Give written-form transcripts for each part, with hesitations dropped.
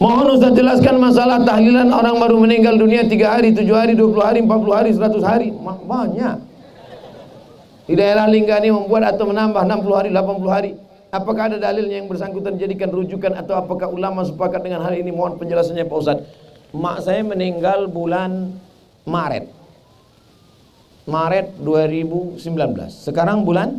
Mohon Ustaz jelaskan masalah tahlilan orang baru meninggal dunia 3 hari, 7 hari, 20 hari, 40 hari, 100 hari. Banyak. Di daerah Linggani membuat atau menambah 60 hari, 80 hari. Apakah ada dalilnya yang bersangkutan jadikan rujukan atau apakah ulama sepakat dengan hal ini? Mohon penjelasannya Pak Ustaz. Mak saya meninggal bulan Maret 2019. Sekarang bulan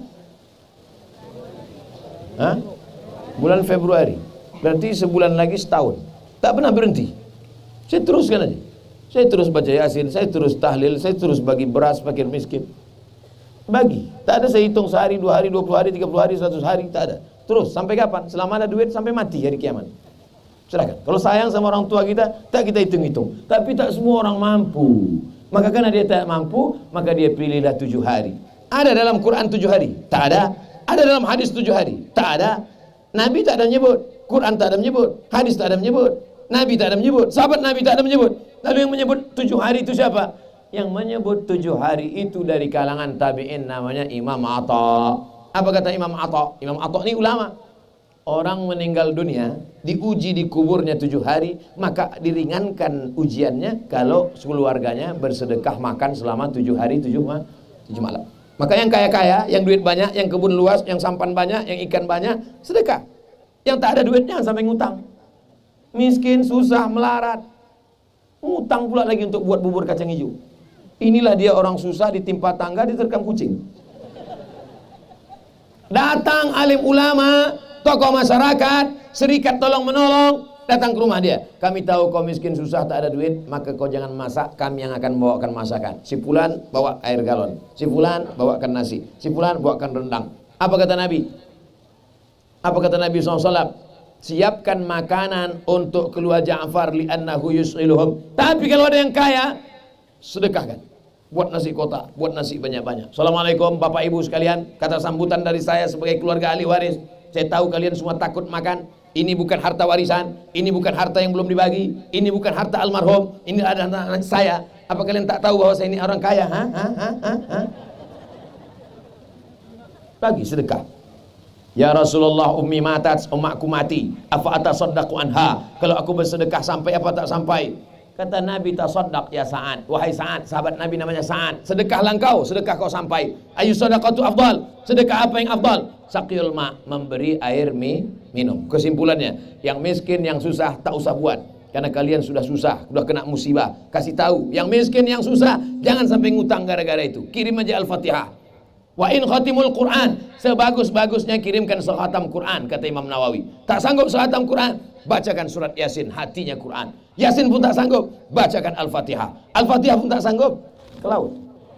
bulan Februari. Berarti sebulan lagi setahun. Tak pernah berhenti. Saya teruskan aja. Saya terus baca Yasin, saya terus tahlil, saya terus bagi beras fakir miskin. Bagi. Tak ada saya hitung sehari, 2 hari, 20 hari, 30 hari, 100 hari, tak ada. Terus sampai kapan? Selama ada duit sampai mati hari kiamat. Silakan. Kalau sayang sama orang tua kita, tak kita hitung-hitung. Tapi tak semua orang mampu. Maka karena dia tak mampu, maka dia pilihlah 7 hari. Ada dalam Quran 7 hari? Tak ada. Ada dalam hadis 7 hari? Tak ada. Nabi tak ada menyebut, Quran tak ada menyebut, hadis tak ada menyebut, Nabi tak ada menyebut, sahabat Nabi tak ada menyebut. Lalu yang menyebut 7 hari itu siapa? Yang menyebut 7 hari itu dari kalangan tabi'in, namanya Imam Atta. Apa kata Imam Atta? Imam Atta ini ulama. Orang meninggal dunia diuji di kuburnya 7 hari, maka diringankan ujiannya kalau keluarganya bersedekah makan selama 7 hari 7 malam. Maka yang kaya-kaya, yang duit banyak, yang kebun luas, yang sampan banyak, yang ikan banyak, sedekah. Yang tak ada duit jangan sampai ngutang. Miskin, susah, melarat, ngutang pula lagi untuk buat bubur kacang hijau. Inilah dia orang susah ditimpa tangga, diterkam kucing. Datang alim ulama, tokoh masyarakat, serikat tolong menolong, datang ke rumah dia. Kami tahu kau miskin susah tak ada duit, maka kau jangan masak, kami yang akan bawakan masakan. Si fulan bawa air galon, si fulan bawakan nasi, si fulan bawakan rendang. Apa kata Nabi? Apa kata Nabi SAW? Siapkan makanan untuk keluarga Ja'far li'annahu yus'iluhum. Tapi kalau ada yang kaya, sedekahkan. Buat nasi kotak, buat nasi banyak-banyak. Assalamualaikum Bapak Ibu sekalian. Kata sambutan dari saya sebagai keluarga ahli waris. Saya tahu kalian semua takut makan. Ini bukan harta warisan, ini bukan harta yang belum dibagi, ini bukan harta almarhum, ini ada anak saya. Apa kalian tak tahu bahwa saya ini orang kaya? Bagi sedekah. Ya Rasulullah, ummi matat, umakku mati. Apa atasaddaqu anha? Kalau aku bersedekah sampai apa tak sampai? Kata Nabi, tasaddaq ya Sa'ad. Wahai Sa'ad, sahabat Nabi namanya Sa'ad. Sedekahlah engkau, sedekah kau sampai. Ayu sadaqatu afdal. Sedekah apa yang afdal? Saqiyul ma, memberi air minum. Kesimpulannya, yang miskin, yang susah tak usah buat. Karena kalian sudah susah, sudah kena musibah. Kasih tahu, yang miskin, yang susah, jangan sampai ngutang gara-gara itu. Kirim aja Al-Fatihah. Wa in khatimul Quran, sebagus-bagusnya kirimkan sekhatam Quran, kata Imam Nawawi. Tak sanggup sekhatam Quran, bacakan surat Yasin, hatinya Quran. Yasin pun tak sanggup, bacakan Al-Fatihah. Al-Fatihah pun tak sanggup, ke laut.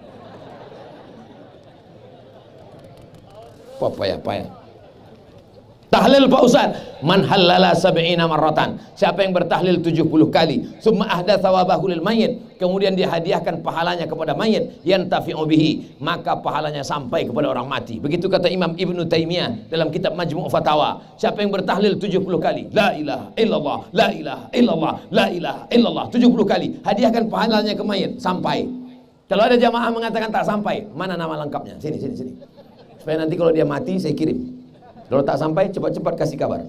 Payah. Tahlil Pak Ustaz, man halala sab'ina marratan. Siapa yang bertahlil 70 kali, summa ahdatsa wabahu lil mayyit, kemudian dia hadiahkan pahalanya kepada mayit, yantafi'u bihi, maka pahalanya sampai kepada orang mati. Begitu kata Imam Ibnu Taimiyah dalam kitab Majmu' Fatawa. Siapa yang bertahlil 70 kali, la ilaha illallah, la ilaha illallah, la ilaha illallah 70 kali, hadiahkan pahalanya ke mayit sampai. Kalau ada jamaah mengatakan tak sampai, mana nama lengkapnya? Sini. Supaya nanti kalau dia mati saya kirim. Kalau tak sampai, cepat-cepat kasih kabar.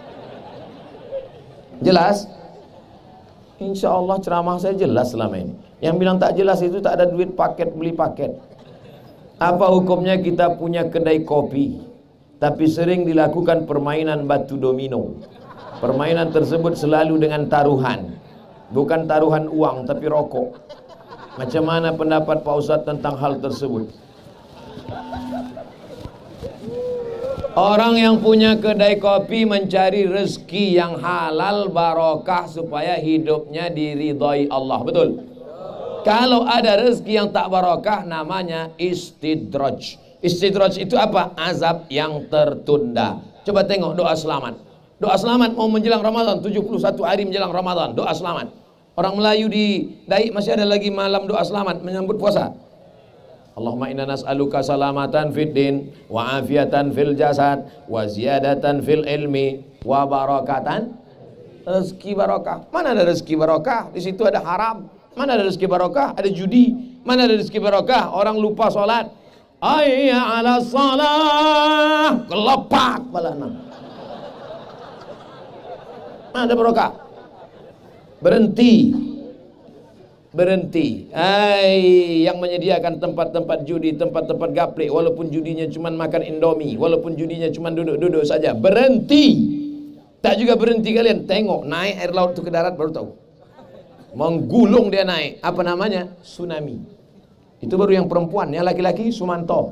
Jelas? Insya Allah ceramah saya jelas selama ini. Yang bilang tak jelas itu tak ada duit paket, beli paket. Apa hukumnya kita punya kedai kopi, tapi sering dilakukan permainan batu domino. Permainan tersebut selalu dengan taruhan. Bukan taruhan uang, tapi rokok. Macam mana pendapat Pak Ustadz tentang hal tersebut? Orang yang punya kedai kopi mencari rezeki yang halal barokah supaya hidupnya diridhai Allah. Betul? Kalau ada rezeki yang tak barokah namanya istidraj. Istidraj itu apa? Azab yang tertunda. Coba tengok doa selamat. Doa selamat mau menjelang Ramadan, 71 hari menjelang Ramadan, doa selamat. Orang Melayu di Daik masih ada lagi malam doa selamat menyambut puasa. Allahumma inna nas'aluka salamatan fid din wa afiatan fil jasad wa ziyadatan fil ilmi wa barakatan, rezeki barokah. Mana ada rezeki barokah? Di situ ada haram. Mana ada rezeki barokah? Ada judi. Mana ada rezeki barokah? Orang lupa salat. Hayya 'ala shalah, kelepak balana. Mana ada barokah? Berhenti. Berhenti. Yang menyediakan tempat-tempat judi, tempat-tempat gaplek, walaupun judinya cuma makan Indomie, walaupun judinya cuma duduk-duduk saja, berhenti. Tak juga berhenti kalian, tengok naik air laut itu ke darat baru tahu. Menggulung dia naik. Apa namanya? Tsunami. Itu baru yang perempuan, yang laki-laki Sumanto.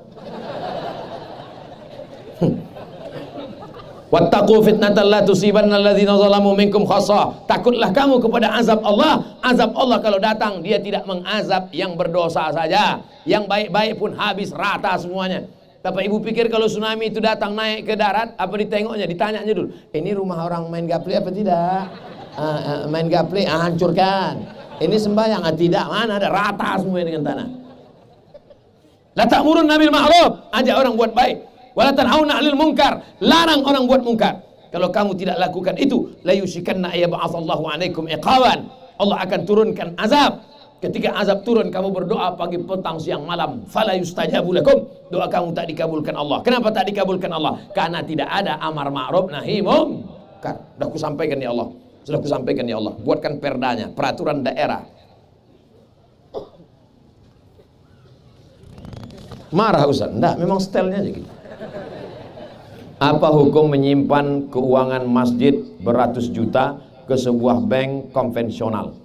Wattaqu fitnatan la tusibanna alladzina zalamu minkum khassah. Takutlah kamu kepada azab Allah. Azab Allah kalau datang, dia tidak mengazab yang berdosa saja, yang baik-baik pun habis rata semuanya. Tapi ibu pikir kalau tsunami itu datang naik ke darat, apa ditengoknya, ditanyanya dulu, ini rumah orang main gaple apa tidak? Main gaple, hancurkan. Ini sembahyang, tidak, mana ada, rata semua dengan tanah. La ta'murun bil ma'ruf, ajak orang buat baik. Wala tanhauna 'anil munkar, larang orang buat munkar. Kalau kamu tidak lakukan itu, la yushikanna ayyab'atsallahu 'alaikum iqaban. Allah akan turunkan azab. Ketika azab turun, kamu berdoa pagi, petang, siang, malam, fala yustajabu lakum. Doa kamu tak dikabulkan Allah. Kenapa tak dikabulkan Allah? Karena tidak ada amar ma'ruf nahi munkar. Sudah aku sampaikan ya Allah. Sudah aku sampaikan ya Allah. Buatkan perdanya, peraturan daerah. Marah Ustaz? Enggak, memang stylenya aja gitu. Apa hukum menyimpan keuangan masjid beratus juta ke sebuah bank konvensional?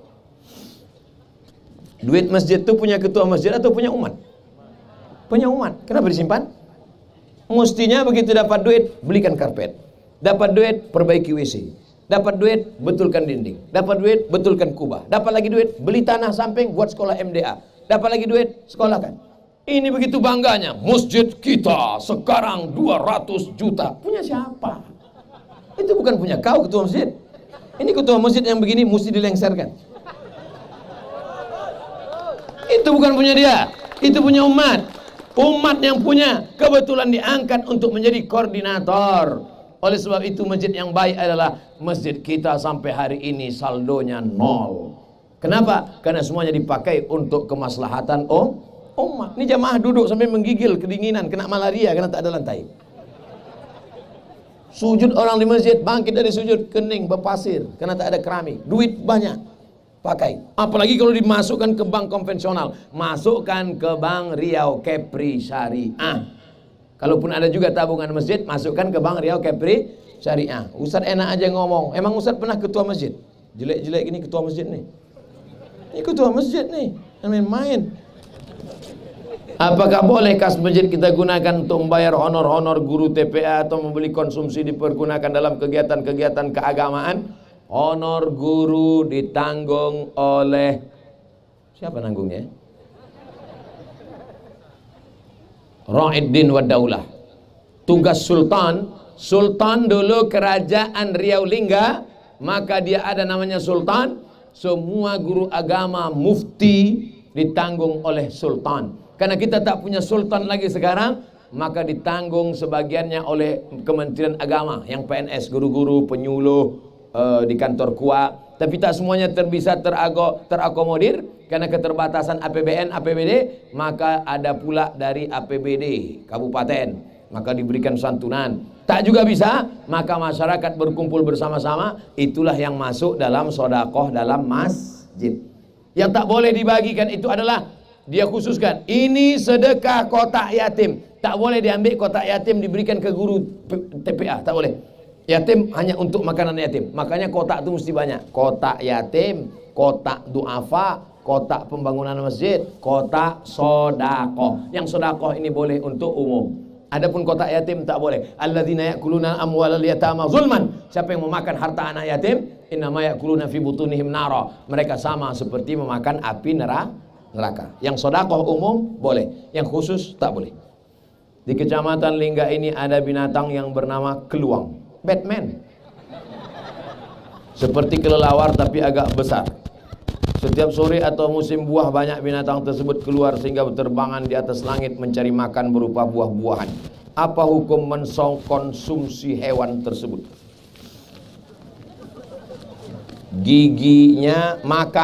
Duit masjid itu punya ketua masjid atau punya umat? Punya umat. Kenapa disimpan? Mestinya begitu dapat duit, belikan karpet. Dapat duit, perbaiki WC. Dapat duit, betulkan dinding. Dapat duit, betulkan kubah. Dapat lagi duit, beli tanah samping buat sekolah MDA. Dapat lagi duit, sekolahkan. Ini begitu bangganya, masjid kita sekarang 200 juta. Punya siapa? Itu bukan punya kau ketua masjid. Ini ketua masjid yang begini mesti dilengserkan. Itu bukan punya dia, itu punya umat. Umat yang punya, kebetulan diangkat untuk menjadi koordinator. Oleh sebab itu masjid yang baik adalah masjid kita sampai hari ini saldonya 0. Kenapa? Karena semuanya dipakai untuk kemaslahatan umat. Ini jamaah duduk sampai menggigil, kedinginan, kena malaria karena tak ada lantai. Sujud orang di masjid, bangkit dari sujud kening, berpasir karena tak ada keramik. Duit banyak, pakai. Apalagi kalau dimasukkan ke bank konvensional, masukkan ke bank Riau Kepri Syariah. Kalaupun ada juga tabungan masjid, masukkan ke bank Riau Kepri Syariah. Ustaz enak aja ngomong. Emang Ustaz pernah ketua masjid? Jelek-jelek gini ketua masjid nih. Ini ketua masjid nih, main-main. Apakah boleh kas masjid kita gunakan untuk membayar honor-honor guru TPA atau membeli konsumsi dipergunakan dalam kegiatan-kegiatan keagamaan? Honor guru ditanggung oleh siapa nanggungnya? Ra'iddin wa daulah. Tugas sultan. Sultan dulu kerajaan Riau Lingga, maka dia ada namanya sultan. Semua guru agama mufti ditanggung oleh sultan. Karena kita tak punya sultan lagi sekarang, maka ditanggung sebagiannya oleh Kementerian Agama, yang PNS, guru-guru, penyuluh di kantor KUA. Tapi tak semuanya bisa terakomodir karena keterbatasan APBN, APBD. Maka ada pula dari APBD kabupaten, maka diberikan santunan. Tak juga bisa, maka masyarakat berkumpul bersama-sama. Itulah yang masuk dalam sodakoh dalam masjid. Yang tak boleh dibagikan itu adalah, dia khususkan, ini sedekah kotak yatim. Tak boleh diambil kotak yatim diberikan ke guru TPA, tak boleh. Yatim hanya untuk makanan yatim. Makanya kotak itu mesti banyak. Kotak yatim, kotak duafa, kotak pembangunan masjid, kotak sodakoh. Yang sodakoh ini boleh untuk umum. Adapun kotak yatim tak boleh. Alladzina ya'kuluna amwalal yatama zulman. Siapa yang memakan harta anak yatim, innama ya'kuluna fi butunihim nara. Mereka sama seperti memakan api neraka. Yang sodakoh umum boleh, yang khusus tak boleh. Di kecamatan Lingga ini ada binatang yang bernama keluang, Batman. Seperti kelelawar tapi agak besar. Setiap sore atau musim buah banyak binatang tersebut keluar sehingga berterbangan di atas langit mencari makan berupa buah-buahan. Apa hukum mengkonsumsi hewan tersebut? Giginya,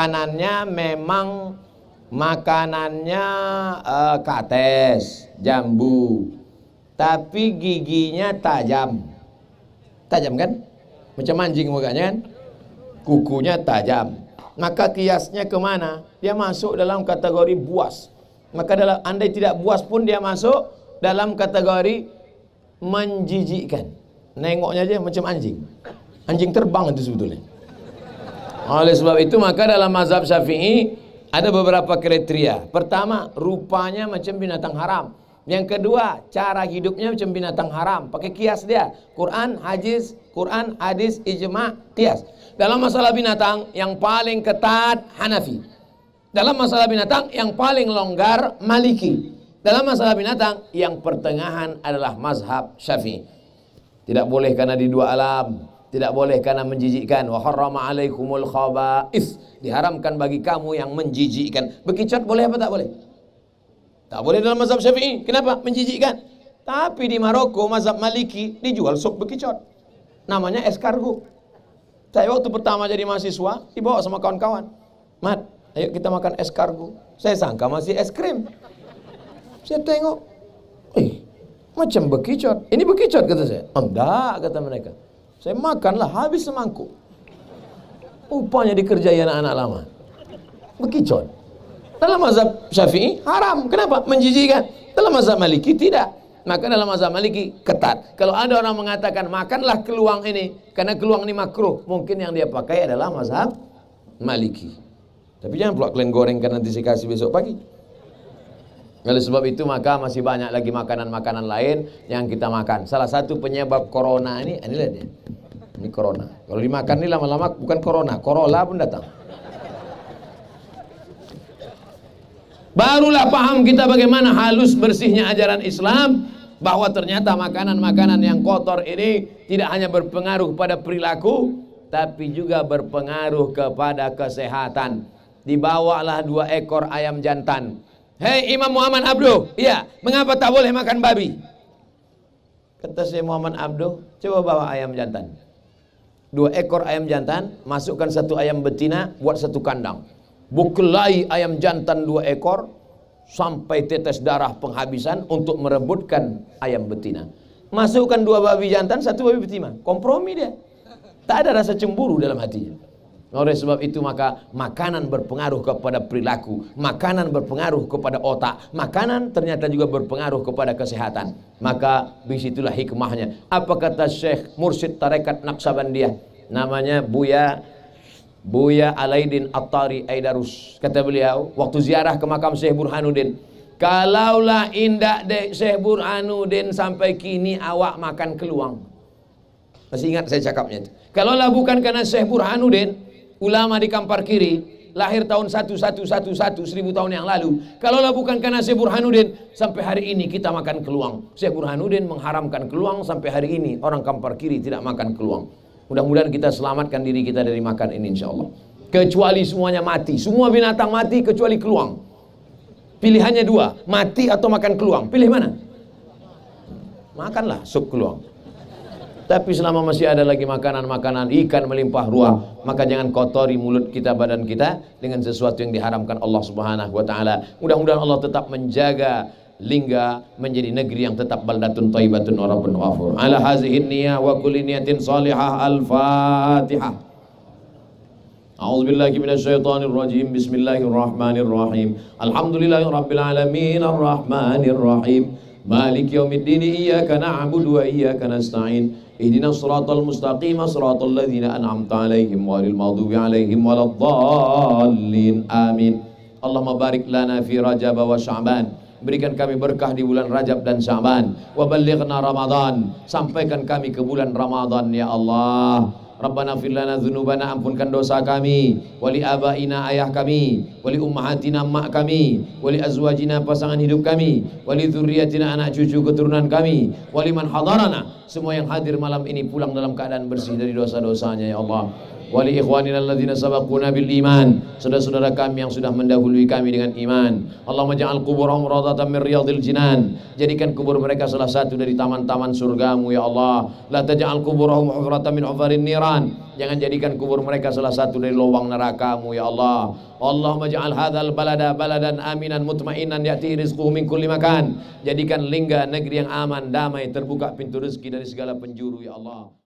makanannya kates, jambu, tapi giginya tajam kan? Macam anjing mukanya kan? Kukunya tajam. Maka kiasnya kemana? Dia masuk dalam kategori buas. Maka andai tidak buas pun dia masuk dalam kategori menjijikkan. Nengoknya aja macam anjing. Anjing terbang itu sebetulnya. Oleh sebab itu maka dalam mazhab Syafi'i ada beberapa kriteria. Pertama, rupanya macam binatang haram. Yang kedua, cara hidupnya macam binatang haram. Pakai kias dia. Quran, hadis, ijma', kias. Dalam masalah binatang yang paling ketat Hanafi. Dalam masalah binatang yang paling longgar Maliki. Dalam masalah binatang yang pertengahan adalah mazhab Syafi'i. Tidak boleh karena di dua alam, tidak boleh karena menjijikkan. Wa harrama alaikumul khaba'is. Diharamkan bagi kamu yang menjijikkan. Bekicot boleh apa tak boleh? Tak boleh dalam mazhab Syafi'i. Kenapa? Menjijikkan. Tapi di Maroko mazhab Maliki dijual sup bekicot. Namanya escargot. Saya waktu pertama jadi mahasiswa dibawa sama kawan-kawan. Mat, ayo kita makan escargot. Saya sangka masih es krim. Saya tengok, macam bekicot. Ini bekicot kata saya. Enggak kata mereka. Saya makanlah habis semangkuk. Rupanya dikerjai anak-anak lama. Bekicot. Dalam mazhab Syafi'i haram. Kenapa? Menjijikkan. Dalam mazhab Maliki tidak. Maka dalam mazhab Maliki ketat. Kalau ada orang mengatakan makanlah keluang ini karena keluang ini makruh, mungkin yang dia pakai adalah mazhab Maliki. Tapi jangan pula kalian gorengkan nanti saya kasih besok pagi. Oleh sebab itu maka masih banyak lagi makanan-makanan lain yang kita makan. Salah satu penyebab corona ini, inilah dia. Ini corona. Kalau dimakan ini lama-lama bukan corona, Corolla pun datang. Barulah paham kita bagaimana halus bersihnya ajaran Islam, bahwa ternyata makanan-makanan yang kotor ini tidak hanya berpengaruh pada perilaku, tapi juga berpengaruh kepada kesehatan. Dibawalah 2 ekor ayam jantan. Hei Imam Muhammad Abduh, iya, mengapa tak boleh makan babi? Kata saya Muhammad Abduh, coba bawa ayam jantan. 2 ekor ayam jantan, masukkan 1 ayam betina, buat 1 kandang. Bukelai ayam jantan 2 ekor sampai tetes darah penghabisan untuk merebutkan ayam betina. Masukkan 2 babi jantan, 1 babi betina. Kompromi dia. Tak ada rasa cemburu dalam hatinya. Oleh sebab itu maka makanan berpengaruh kepada perilaku, makanan berpengaruh kepada otak, makanan ternyata juga berpengaruh kepada kesehatan. Maka disitulah hikmahnya. Apa kata Syekh Mursyid Tarekat Naqsabandiyah, namanya Buya Alaidin At-Tari Aidarus. Kata beliau waktu ziarah ke makam Syekh Burhanuddin, kalaulah indak dek Syekh Burhanuddin sampai kini awak makan keluang. Masih ingat saya cakapnya itu. Kalaulah bukan karena Syekh Burhanuddin, ulama di Kampar Kiri, lahir tahun 1111 1000 tahun yang lalu. Kalaulah bukan karena Syekh Burhanuddin, sampai hari ini kita makan keluang. Syekh Burhanuddin mengharamkan keluang, sampai hari ini orang Kampar Kiri tidak makan keluang. Mudah-mudahan kita selamatkan diri kita dari makan ini insyaallah. Kecuali semuanya mati. Semua binatang mati kecuali keluang. Pilihannya 2, mati atau makan keluang. Pilih mana? Makanlah sup keluang. Tapi selama masih ada lagi makanan-makanan ikan melimpah ruah, maka jangan kotori mulut kita, badan kita dengan sesuatu yang diharamkan Allah Subhanahu wa taala. Mudah-mudahan Allah tetap menjaga Lingga menjadi negeri yang tetap baldatun thayyibatun wa rabbun ghafur. Ala hazihi niyyah wa kulli niyatin salihah. Al-Fatihah. A'udzu billahi minasy syaithanir rajim. Bismillahirrahmanirrahim. Alhamdulillahirabbil alamin arrahmanir rahim. Maliki yaumiddin. Iyyaka na'budu wa iyyaka nasta'in. Ihdinas siratal mustaqim, siratal ladzina an'amta 'alaihim ghairil maghdubi 'alaihim waladdallin. Amin. Allahumma barik lana fi Rajab wa Sya'ban. Berikan kami berkah di bulan Rajab dan Sya'ban. Wa ballighna Ramadan. Sampaikan kami ke bulan Ramadan ya Allah. Rabbana fir lana dzunubana, ampunkan dosa kami, wali abaina, ayah kami, wali ummahatina, mak kami, wali azwajina, pasangan hidup kami, wali dzurriyyatina, anak cucu keturunan kami, wali man hadarana, semua yang hadir malam ini pulang dalam keadaan bersih dari dosa-dosanya ya Allah. Wali ikhwanina alladzina sabaquna bil iman, saudara-saudara kami yang sudah mendahului kami dengan iman. Allahumma ja'al quburahum rawdatan min riyadil jinan, jadikan kubur mereka salah satu dari taman-taman surgamu ya Allah. La taj'al quburahum hufratan min hufarin niran, jangan jadikan kubur mereka salah satu dari lubang nerakamu ya Allah. Allahumma ja'al hadzal balada baladan aminan mutmainan ya'ti rizquhu min kulli makan, jadikan Lingga negeri yang aman, damai, terbuka pintu rezeki dari segala penjuru ya Allah.